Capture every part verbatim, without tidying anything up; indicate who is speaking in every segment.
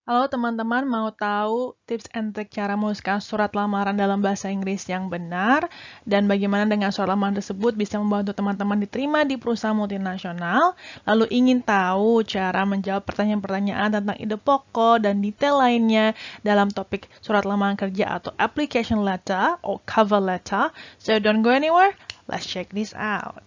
Speaker 1: Halo teman-teman, mau tahu tips and trik cara menuliskan surat lamaran dalam bahasa Inggris yang benar dan bagaimana dengan surat lamaran tersebut bisa membantu teman-teman diterima di perusahaan multinasional? Lalu ingin tahu cara menjawab pertanyaan-pertanyaan tentang ide pokok dan detail lainnya dalam topik surat lamaran kerja atau application letter or cover letter? So don't go anywhere, let's check this out.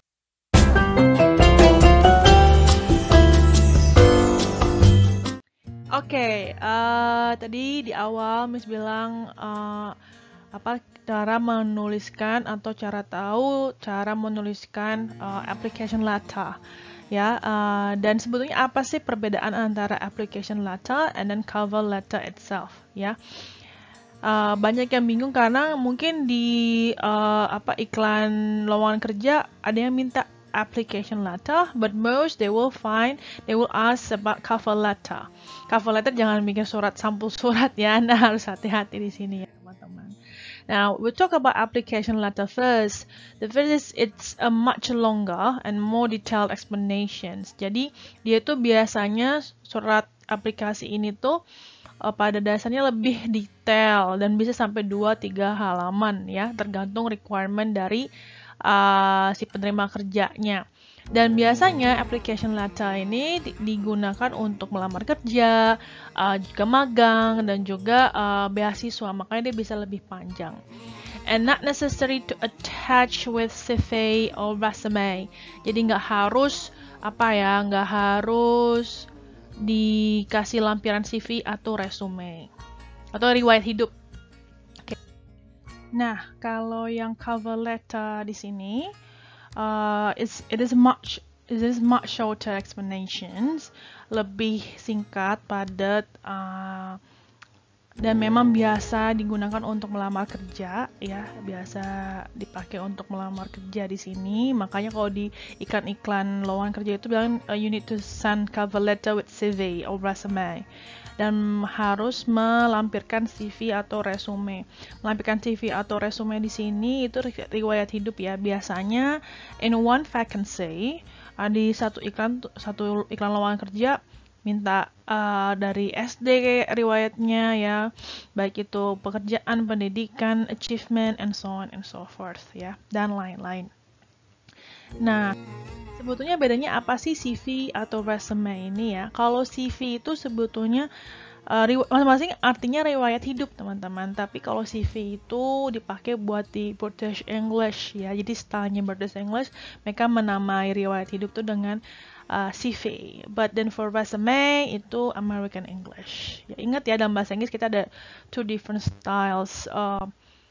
Speaker 1: Oke, okay, uh, tadi di awal Miss bilang uh, apa cara menuliskan atau cara tahu cara menuliskan uh, application letter, ya. Uh, dan sebetulnya apa sih perbedaan antara application letter and then cover letter itself, ya? Uh, banyak yang bingung karena mungkin di uh, apa iklan lowongan kerja ada yang minta application letter, but most they will find they will ask about cover letter. Cover letter jangan bikin surat sampul surat ya, Anda harus hati-hati di sini ya teman-teman. Now we'll talk about application letter first. The first is it's a much longer and more detailed explanations. Jadi dia tuh biasanya surat aplikasi ini tuh uh, pada dasarnya lebih detail dan bisa sampai dua tiga halaman ya, tergantung requirement dari Uh, si penerima kerjanya. Dan biasanya application letter ini digunakan untuk melamar kerja, uh, juga magang, dan juga uh, beasiswa, makanya dia bisa lebih panjang. And not necessary to attach with C V or resume. Jadi nggak harus apa ya, nggak harus dikasih lampiran C V atau resume atau riwayat hidup. Nah, kalau yang cover letter di sini, uh, it's, it is much it is much shorter explanations, lebih singkat, padat, uh, dan memang biasa digunakan untuk melamar kerja, ya, biasa dipakai untuk melamar kerja di sini. Makanya kalau di iklan-iklan lowongan kerja itu bilang uh, you need to send cover letter with C V or resume. Dan harus melampirkan C V atau resume. Melampirkan C V atau resume di sini itu riwayat hidup ya. Biasanya in one vacancy uh, di satu iklan satu iklan lowongan kerja minta uh, dari S D riwayatnya ya, baik itu pekerjaan, pendidikan, achievement, and so on and so forth ya, dan lain-lain. Nah, sebetulnya bedanya apa sih C V atau resume ini ya? Kalau C V itu sebetulnya uh, masing-masing artinya riwayat hidup teman-teman. Tapi kalau C V itu dipakai buat di British English ya. Jadi stylenya British English, mereka menamai riwayat hidup itu dengan uh, C V. But then for resume itu American English. Ya, ingat ya dalam bahasa Inggris kita ada two different styles. Uh,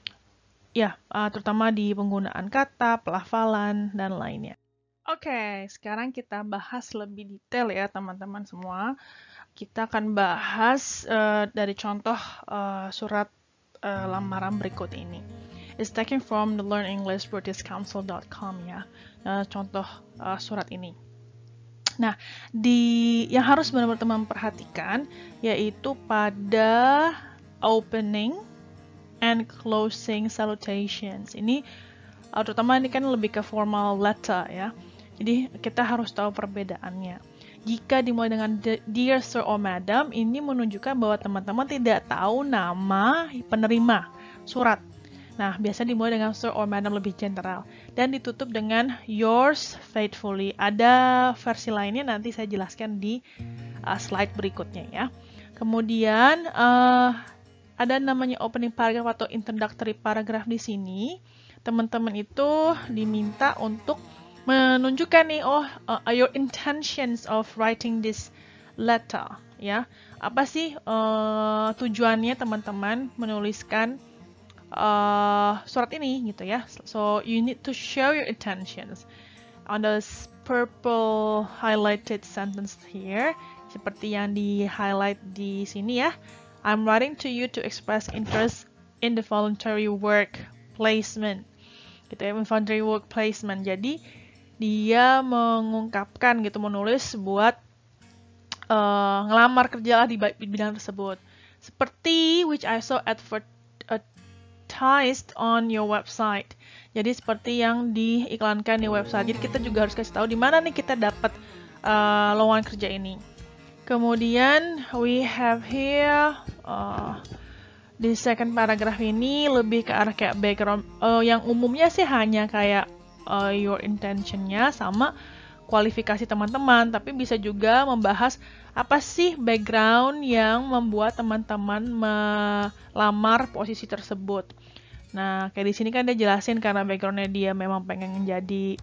Speaker 1: ya, uh, terutama di penggunaan kata, pelafalan, dan lainnya. Oke, okay, sekarang kita bahas lebih detail ya teman-teman semua. Kita akan bahas uh, dari contoh uh, surat uh, lamaran berikut ini. It's taken from the learn english british council dot com ya. Uh, contoh uh, surat ini. Nah, di yang harus benar-benar teman perhatikan yaitu pada opening and closing salutations. Ini uh, terutama ini kan lebih ke formal letter ya. Jadi kita harus tahu perbedaannya. Jika dimulai dengan Dear Sir or Madam, ini menunjukkan bahwa teman-teman tidak tahu nama penerima surat. Nah, biasa dimulai dengan Sir or Madam lebih general. Dan ditutup dengan Yours faithfully. Ada versi lainnya nanti saya jelaskan di uh, slide berikutnya ya. Kemudian uh, ada namanya opening paragraph atau introductory paragraph di sini. Teman-teman itu diminta untuk menunjukkan nih, oh, uh, your intentions of writing this letter, ya. Apa sih uh, tujuannya teman-teman menuliskan uh, surat ini, gitu ya. So, you need to show your intentions. On the purple highlighted sentence here, seperti yang di-highlight di sini ya. I'm writing to you to express interest in the voluntary work placement. Gitu ya, voluntary work placement. Jadi, dia mengungkapkan gitu, menulis buat uh, ngelamar kerja lah di bidang tersebut. Seperti which I saw advertised on your website. Jadi seperti yang diiklankan di website. Jadi kita juga harus kasih tahu di mana nih kita dapat uh, lowongan kerja ini. Kemudian we have here uh, di second paragraph ini lebih ke arah kayak background, uh, yang umumnya sih hanya kayak uh, your intentionnya sama kualifikasi teman-teman, tapi bisa juga membahas apa sih background yang membuat teman-teman melamar posisi tersebut. Nah, kayak di sini kan dia jelasin karena backgroundnya dia memang pengen menjadi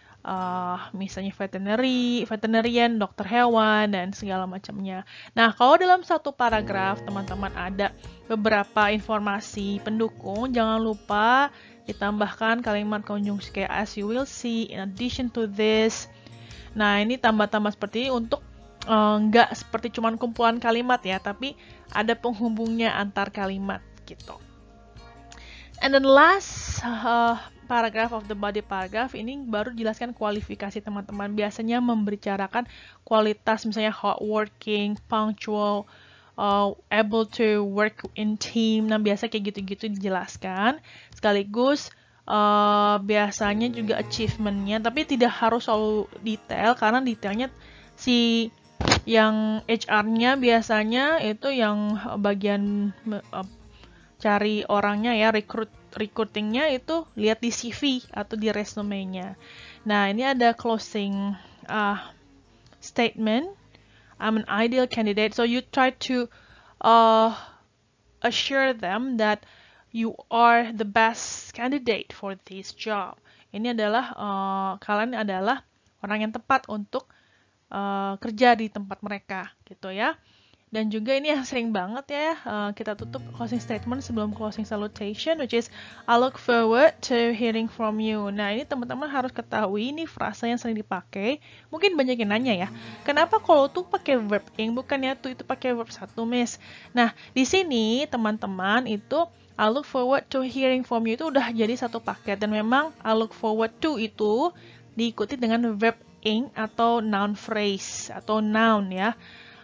Speaker 1: uh, misalnya veterinary, veterinarian, dokter hewan, dan segala macamnya. Nah, kalau dalam satu paragraf teman-teman ada beberapa informasi pendukung, jangan lupa ditambahkan kalimat konjungsi kayak as you will see, in addition to this. Nah, ini tambah-tambah seperti ini untuk uh, nggak seperti cuman kumpulan kalimat ya, tapi ada penghubungnya antar kalimat gitu. And then last uh, paragraph of the body paragraph ini baru jelaskan kualifikasi teman-teman. Biasanya membicarakan kualitas misalnya hardworking, punctual, uh, able to work in team. Nah, biasa kayak gitu-gitu dijelaskan. Sekaligus Uh, biasanya juga achievementnya, tapi tidak harus selalu detail karena detailnya si yang H R-nya biasanya itu yang bagian uh, cari orangnya ya, recruit recruitingnya itu lihat di C V atau di resume-nya. Nah, ini ada closing uh, statement. I'm an ideal candidate, so you try to uh, assure them that you are the best candidate for this job. Ini adalah uh, kalian adalah orang yang tepat untuk uh, kerja di tempat mereka, gitu ya. Dan juga ini yang sering banget ya, uh, kita tutup closing statement sebelum closing salutation, which is I look forward to hearing from you. Nah, ini teman-teman harus ketahui, ini frasa yang sering dipakai. Mungkin banyak yang nanya ya, kenapa kalau tuh pakai verb ing, bukannya tuh itu pakai verb satu, Miss? Nah, di sini teman-teman itu I look forward to hearing from you itu udah jadi satu paket, dan memang I look forward to itu diikuti dengan verb ing atau noun phrase atau noun ya.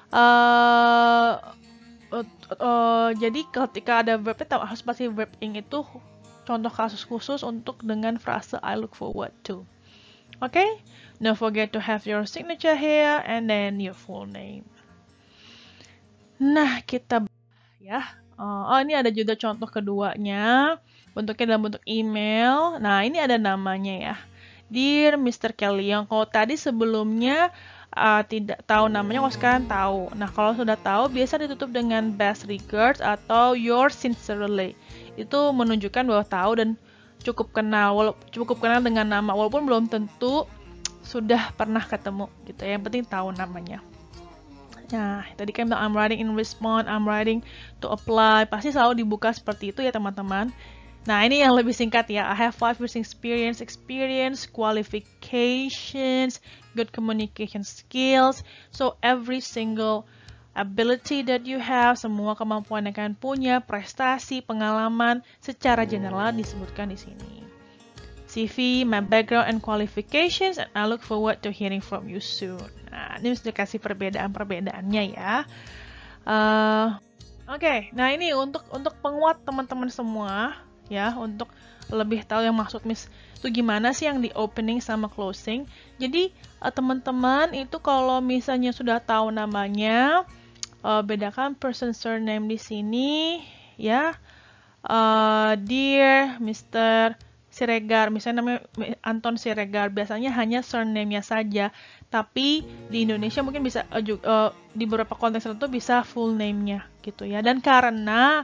Speaker 1: Uh, uh, uh, jadi ketika ada verbnya harus pasti verb ing itu contoh kasus khusus untuk dengan frase I look forward to. Oke, okay? Don't forget to have your signature here and then your full name. Nah, kita ya. Uh, oh, ini ada juga contoh keduanya. Bentuknya dalam bentuk email. Nah, ini ada namanya ya. Dear mister Kelly, yang kalau tadi sebelumnya uh, tidak tahu namanya, kalau sekarang tahu. Nah, kalau sudah tahu, biasa ditutup dengan best regards atau yours sincerely. Itu menunjukkan bahwa tahu dan cukup kenal, cukup kenal dengan nama, walaupun belum tentu sudah pernah ketemu gitu ya. Yang penting tahu namanya. Nah, tadi kan I'm writing in response, I'm writing to apply. Pasti selalu dibuka seperti itu ya teman-teman. Nah, ini yang lebih singkat ya. I have five years experience, experience, qualifications, good communication skills. So, every single ability that you have, semua kemampuan yang kalian punya, prestasi, pengalaman, secara general disebutkan di sini. C V, my background and qualifications, and I look forward to hearing from you soon. Nah, ini mesti dikasih perbedaan-perbedaannya ya. Uh, Oke, okay. Nah ini untuk untuk penguat teman-teman semua ya, untuk lebih tahu yang maksud Miss itu gimana sih yang di opening sama closing. Jadi uh, teman-teman itu kalau misalnya sudah tahu namanya, uh, bedakan person surname di sini ya. Uh, dear mister Siregar, misalnya namanya Anton Siregar, biasanya hanya surname-nya saja, tapi di Indonesia mungkin bisa uh, juga, uh, di beberapa konteks tertentu bisa full name-nya gitu ya. Dan karena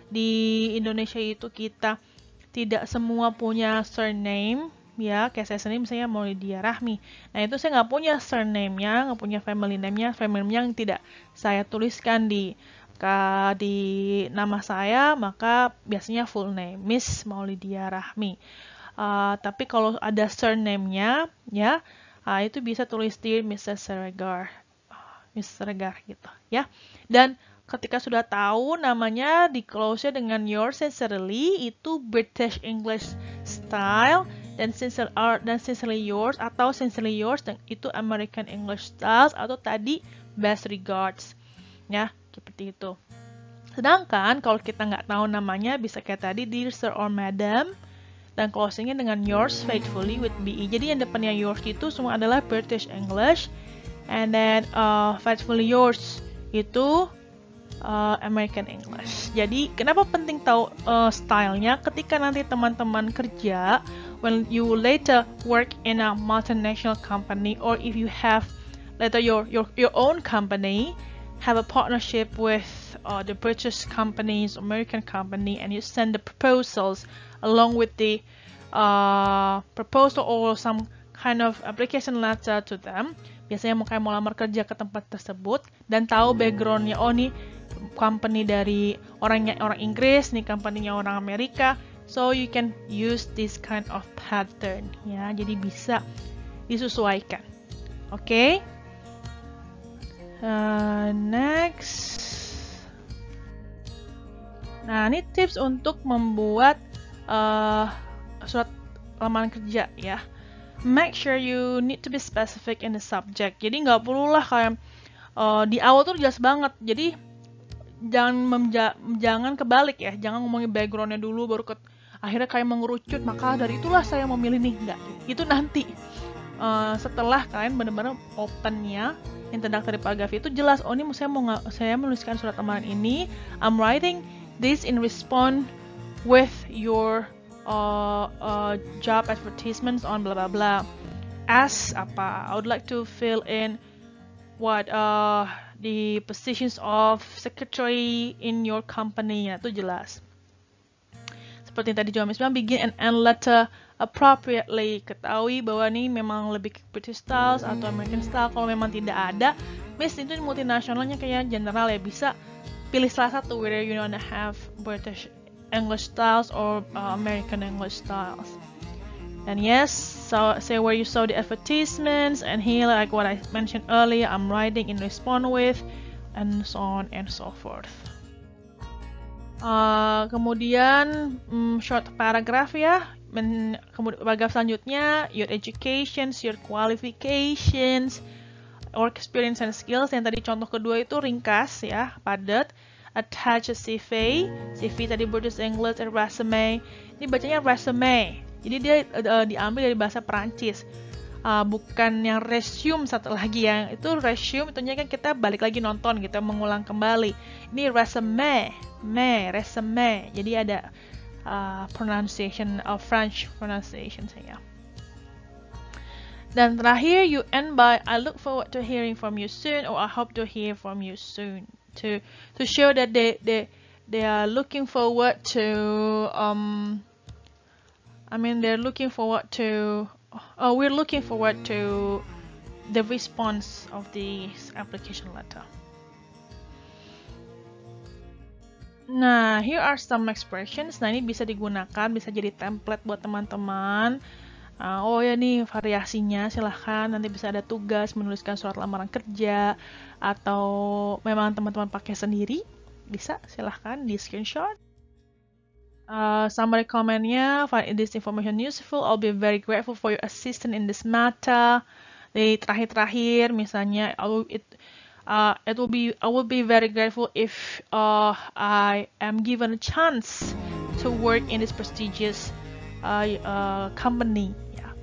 Speaker 1: di Indonesia itu kita tidak semua punya surname ya, kayak saya sendiri misalnya Maulidia Rahmi. Nah itu saya nggak punya surname-nya, nggak punya family name-nya, family name-nya yang tidak saya tuliskan di di nama saya, maka biasanya full name Miss Maulidia Rahmi. Uh, tapi kalau ada surname-nya ya, uh, itu bisa tulis di mister Siregar, mister Siregar gitu ya. Dan ketika sudah tahu namanya, di close-nya dengan yours sincerely, itu British English style, dan sincere dan sincerely yours atau sincerely yours, dan itu American English styles, atau tadi best regards ya. Seperti itu. Sedangkan kalau kita nggak tahu namanya, bisa kayak tadi dear sir or madam, dan closingnya dengan yours faithfully with B E. Jadi yang depannya yours itu semua adalah British English, And then uh, Faithfully Yours itu uh, American English. Jadi kenapa penting tahu uh, stylenya? Ketika nanti teman-teman kerja, when you later work in a multinational company, or if you have later your your your own company, have a partnership with uh, the British companies, American company, and you send the proposals along with the uh, proposal or some kind of application letter to them. Biasanya mau kayak mau lamar kerja ke tempat tersebut dan tahu backgroundnya, oh nih company dari orangnya orang Inggris, nih company-nya orang Amerika, so you can use this kind of pattern ya, jadi bisa disesuaikan. Oke, okay? uh, next. Nah, ini tips untuk membuat uh, surat lamaran kerja ya. Make sure you need to be specific in the subject. Jadi nggak perlulah kayak uh, di awal tuh jelas banget. Jadi jangan memja jangan kebalik ya. Jangan ngomongin backgroundnya dulu baru ke akhirnya kayak mengerucut. Maka dari itulah saya memilih nih. Nggak. Itu nanti uh, setelah kalian benar-benar opennya introductory paragraph itu jelas. Oh ini saya mau saya menuliskan surat lamaran ini. I'm writing this in response with your Uh, uh, job advertisements on blah blah blah. As apa? I would like to fill in what uh, the positions of secretary in your company. Ya, itu jelas. Seperti yang tadi Jomis bilang, begin and end letter appropriately. Ketahui bahwa ini memang lebih British style atau American style. Kalau memang tidak ada, miss itu multinasionalnya kayak general ya, bisa pilih salah satu, whether you wanna have British English styles or uh, American English styles. And yes, so say where you saw the advertisements, and here like what I mentioned earlier, I'm writing in response with, and so on and so forth. Uh, kemudian um, short paragraph ya. Men, kemudian paragraf selanjutnya, your educations, your qualifications, work experience and skills. Yang tadi contoh kedua itu ringkas ya, padat. Attach a C V, C V tadi British English, and resume. Ini bacanya resume, jadi dia uh, diambil dari bahasa Perancis, uh, bukan yang resume satu lagi yang itu resume. Itunya kan kita balik lagi nonton, kita mengulang kembali. Ini resume, me, resume. Jadi ada uh, pronunciation of uh, French pronunciation saya. Dan terakhir, you end by I look forward to hearing from you soon, or I hope to hear from you soon. To to show that they they they are looking forward to um I mean they're looking forward to oh we're looking forward to the response of the application letter. Nah, here are some expressions. Nah, ini bisa digunakan, bisa jadi template buat teman-teman. Uh, oh ya nih variasinya, silahkan nanti bisa ada tugas menuliskan surat lamaran kerja, atau memang teman-teman pakai sendiri, bisa silahkan di screenshot. Uh, summary comment-nya, find this information useful, I'll be very grateful for your assistance in this matter. Di terakhir-terakhir misalnya, I will, it, uh, it will be I will be very grateful if uh, I am given a chance to work in this prestigious uh, uh, company.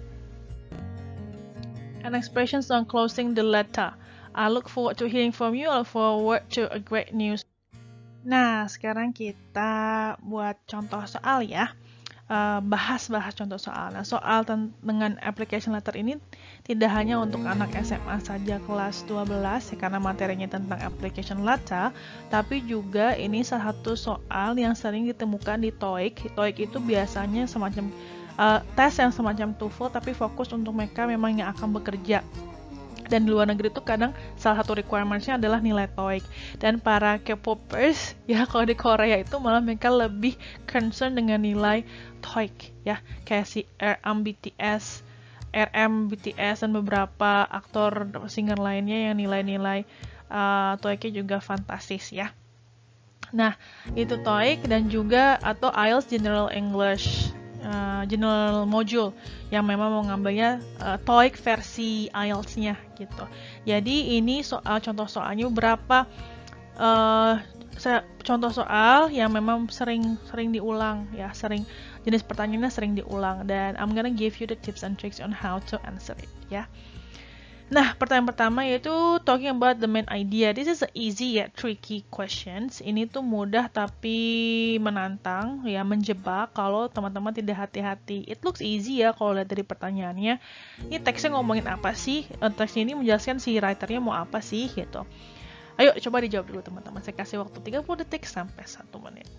Speaker 1: And expressions on closing the letter. I look forward to hearing from you. I look forward to a great news. Nah, sekarang kita buat contoh soal ya. Bahas-bahas uh, contoh soal. Nah, soal dengan application letter ini tidak hanya untuk anak S M A saja kelas dua belas ya, karena materinya tentang application letter, tapi juga ini salah satu soal yang sering ditemukan di TOEIC. TOEIC itu biasanya semacam Uh, tes yang semacam TOEFL, tapi fokus untuk mereka memang yang akan bekerja. Dan di luar negeri itu kadang salah satu requirement-nya adalah nilai TOEIC. Dan para K-popers ya, kalau di Korea itu malah mereka lebih concern dengan nilai TOEIC ya, kayak si R M B T S, R M B T S dan beberapa aktor singer lainnya yang nilai-nilai uh, TOEIC-nya juga fantastis ya. Nah, itu TOEIC dan juga atau I E L T S General English. Uh, general module yang memang mau ngambilnya uh, TOEIC versi I E L T S-nya gitu. Jadi ini soal contoh soalnya berapa uh, contoh soal yang memang sering sering diulang ya, sering jenis pertanyaannya sering diulang, dan I'm gonna give you the tips and tricks on how to answer it ya. Nah, pertanyaan pertama yaitu talking about the main idea. This is a easy yet tricky questions. Ini tuh mudah tapi menantang, ya menjebak kalau teman-teman tidak hati-hati. It looks easy ya kalau lihat dari pertanyaannya. Ini teksnya ngomongin apa sih? Teks ini menjelaskan si writernya mau apa sih gitu. Ayo coba dijawab dulu teman-teman. Saya kasih waktu tiga puluh detik sampai satu menit.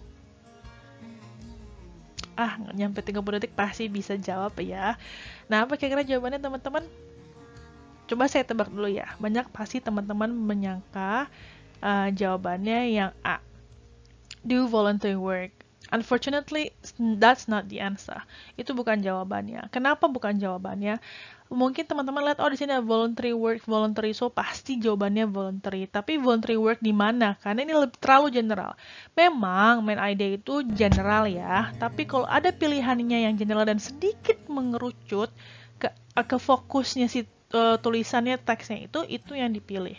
Speaker 1: Ah, nggak nyampe tiga puluh detik pasti bisa jawab ya. Nah, apa kira-kira jawabannya teman-teman? Coba saya tebak dulu ya. Banyak pasti teman-teman menyangka uh, jawabannya yang A. Do voluntary work. Unfortunately, that's not the answer. Itu bukan jawabannya. Kenapa bukan jawabannya? Mungkin teman-teman lihat, oh di sini ada voluntary work, voluntary, so pasti jawabannya voluntary. Tapi voluntary work di mana? Karena ini lebih terlalu general. Memang main idea itu general ya, tapi kalau ada pilihannya yang general dan sedikit mengerucut ke, ke fokusnya si uh, tulisannya, teksnya itu, itu yang dipilih.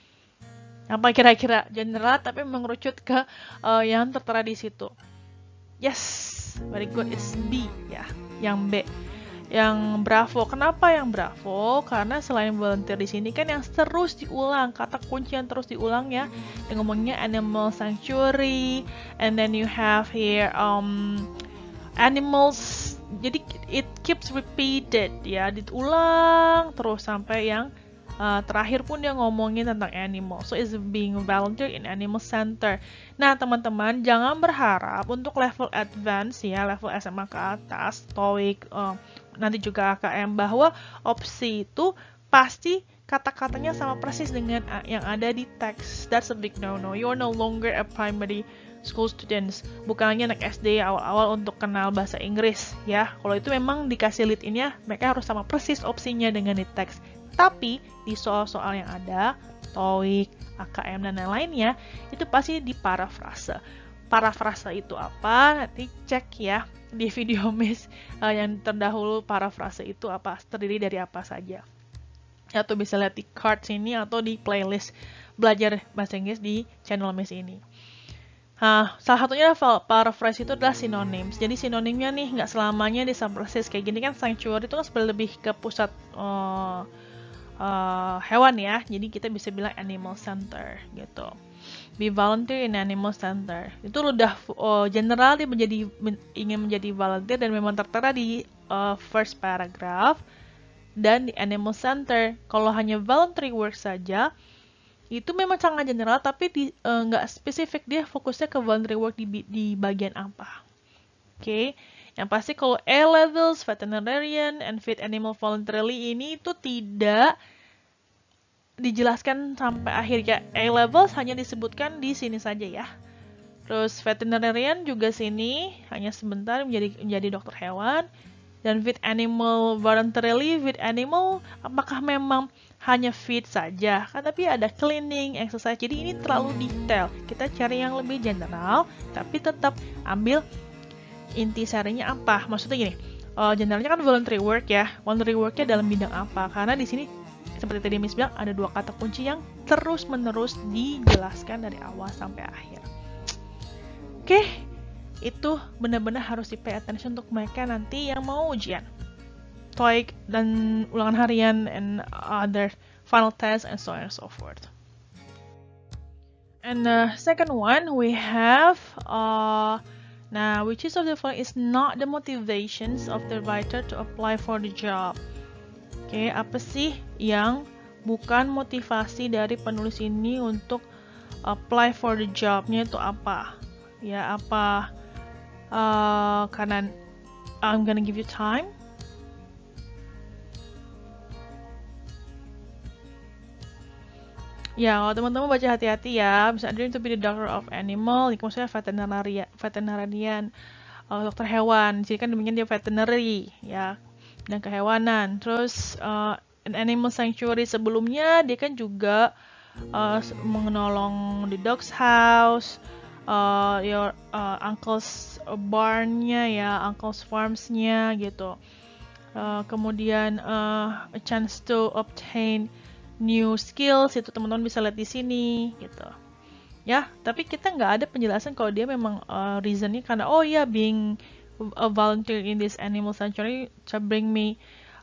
Speaker 1: Apa kira-kira? General tapi mengerucut ke uh, yang tertera di situ. Yes, very good. It's B ya, yang B. Yang bravo. Kenapa yang bravo? Karena selain volunteer di sini kan yang terus diulang, kata kunci yang terus diulang ya. Yang ngomongnya animal sanctuary, and then you have here um animals. Jadi it keeps repeated ya, diulang terus sampai yang uh, terakhir pun dia ngomongin tentang animal. So it's being volunteer in animal center. Nah teman-teman jangan berharap untuk level advance ya, level S M A ke atas, TOEIC, uh, nanti juga A K M, bahwa opsi itu pasti kata-katanya sama persis dengan yang ada di teks. That's a big no-no. You are no longer a primary school students, bukannya anak S D awal-awal untuk kenal bahasa Inggris ya. Kalau itu memang dikasih lead in ya, mereka harus sama persis opsinya dengan di teks. Tapi di soal-soal yang ada, TOEIC, A K M dan lain-lainnya, itu pasti di parafrase. Parafrase itu apa? Nanti cek ya di video Miss uh, yang terdahulu, parafrase itu apa, terdiri dari apa saja. Atau bisa lihat di card sini atau di playlist belajar bahasa Inggris di channel Miss ini. Nah, salah satunya paraphrase itu adalah synonyms. Jadi sinonimnya nih nggak selamanya sama persis kayak gini kan. Sanctuary itu kan sebenarnya lebih ke pusat uh, uh, hewan ya. Jadi kita bisa bilang animal center gitu. Be volunteer in animal center. Itu udah uh, general dia menjadi men, ingin menjadi volunteer dan memang tertera di uh, first paragraph. Dan di animal center kalau hanya voluntary work saja itu memang sangat general, tapi di, uh, nggak spesifik dia fokusnya ke voluntary work di, di bagian apa. Oke, okay. Yang pasti kalau A-levels, veterinarian, and feed animal voluntarily ini itu tidak dijelaskan sampai akhir ya. A-levels hanya disebutkan di sini saja ya. Terus veterinarian juga sini hanya sebentar menjadi menjadi dokter hewan. Dan feed animal voluntarily, feed animal apakah memang hanya feed saja kan, tapi ada cleaning, exercise, jadi ini terlalu detail. Kita cari yang lebih general tapi tetap ambil inti sarinya apa. Maksudnya gini, uh, generalnya kan voluntary work ya, voluntary worknya dalam bidang apa, karena di sini seperti tadi Miss bilang ada dua kata kunci yang terus menerus dijelaskan dari awal sampai akhir. Oke, okay. Itu benar-benar harus di pay attention untuk mereka nanti yang mau ujian TOEIC dan ulangan harian and other final tests and so on and so forth. And the second one we have uh, now which is of the following is not the motivations of the writer to apply for the job. Oke, okay, apa sih yang bukan motivasi dari penulis ini untuk apply for the job-nya itu apa? Ya apa? Uh, karena I'm gonna give you time. Ya, kalau teman-teman baca hati-hati ya. Bisa dream to be the doctor of animal. Ini maksudnya veterinarian, veterinarian uh, dokter hewan. Jadi kan demikian dia veterinary ya, dan kehewanan. Terus uh, an animal sanctuary sebelumnya dia kan juga uh, menolong the dog's house. Uh, your uh, uncle's barn-nya ya, uncle's farms-nya gitu. Uh, kemudian uh, a chance to obtain new skills, itu teman-teman bisa lihat di sini gitu. Ya, tapi kita nggak ada penjelasan kalau dia memang uh, reasonnya karena oh ya yeah, being a volunteer in this animal sanctuary to bring me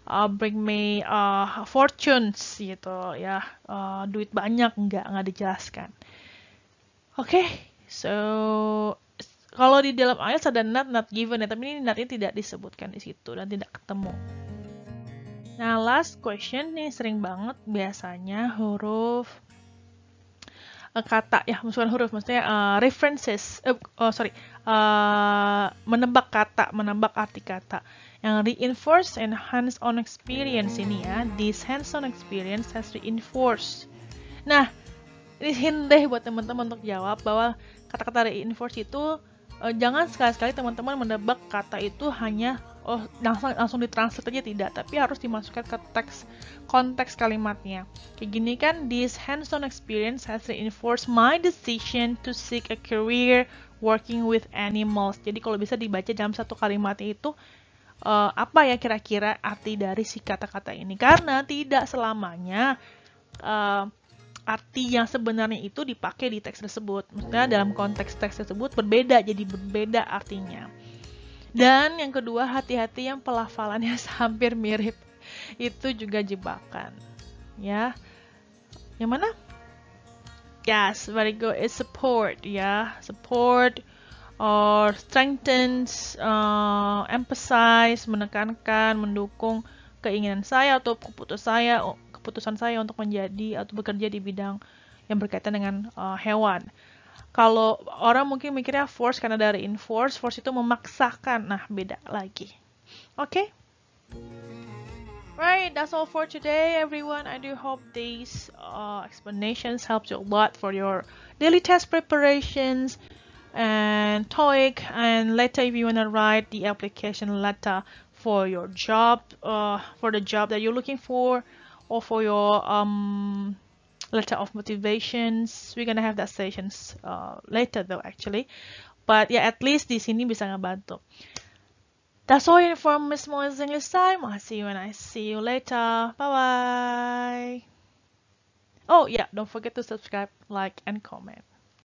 Speaker 1: uh, bring me uh, fortunes gitu ya, uh, duit banyak, nggak nggak dijelaskan. Oke, okay, so kalau di dalam I E L T S ada not not given ya, tapi ini not-nya tidak disebutkan di situ dan tidak ketemu. Nah, last question nih sering banget biasanya huruf uh, kata ya, bukan huruf, maksudnya uh, references, uh, oh sorry, uh, menebak kata, menebak arti kata. Yang reinforce and hands-on experience ini ya, this hands-on experience has reinforced. Nah, ini hint deh buat teman-teman untuk jawab bahwa kata-kata reinforce itu uh, jangan sekali-sekali teman-teman menebak kata itu hanya oh langsung langsung ditranslate aja, tidak, tapi harus dimasukkan ke teks konteks kalimatnya. Kayak gini kan, this hands-on experience has reinforced my decision to seek a career working with animals. Jadi kalau bisa dibaca dalam satu kalimat itu uh, apa ya kira-kira arti dari si kata-kata ini, karena tidak selamanya uh, arti yang sebenarnya itu dipakai di teks tersebut. Maksudnya dalam konteks teks tersebut berbeda, jadi berbeda artinya. Dan yang kedua, hati-hati yang pelafalannya hampir mirip. Itu juga jebakan. Ya. Yang mana? Yes, very good. It's support, ya. Support or strengthens, uh, emphasize, menekankan, mendukung keinginan saya atau keputusan saya, keputusan saya untuk menjadi atau bekerja di bidang yang berkaitan dengan uh, hewan. Kalau orang mungkin mikirnya force karena dari enforce, force itu memaksakan. Nah, beda lagi. Oke? Okay? Right, that's all for today, everyone. I do hope these uh, explanations helped you a lot for your daily test preparations and TOEIC, and later if you want to write the application letter for your job, uh, for the job that you're looking for, or for your um, letter of motivations. We're gonna have that sessions uh, later though actually, but yeah, at least di sini bisa ngebantu. That's all for Miss Mo's English time. I'll see you when I see you later. Bye bye. Oh yeah, don't forget to subscribe, like, and comment.